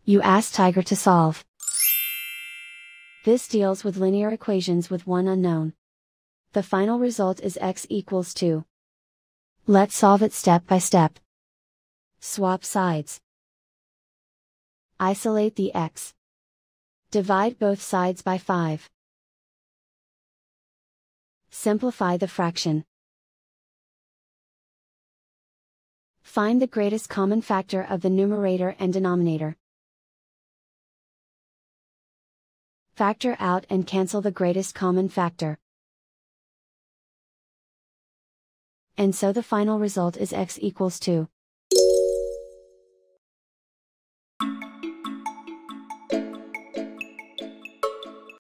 You ask Tiger to solve. This deals with linear equations with one unknown. The final result is x equals 2. Let's solve it step by step. Swap sides. Isolate the x. Divide both sides by 5. Simplify the fraction. Find the greatest common factor of the numerator and denominator. Factor out and cancel the greatest common factor. And so the final result is x equals 2.